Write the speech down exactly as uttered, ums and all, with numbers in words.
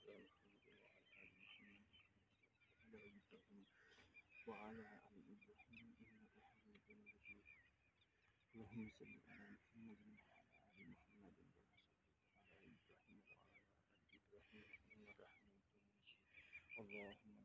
على محمد وعلى آل محمد كما صليت وعلى آل إبراهيم إنك حميد مجيد. اللهم صل على محمد وعلى آل محمد كما صليت على إبراهيم وعلى آل إبراهيم إنك حميد مجيد. اللهم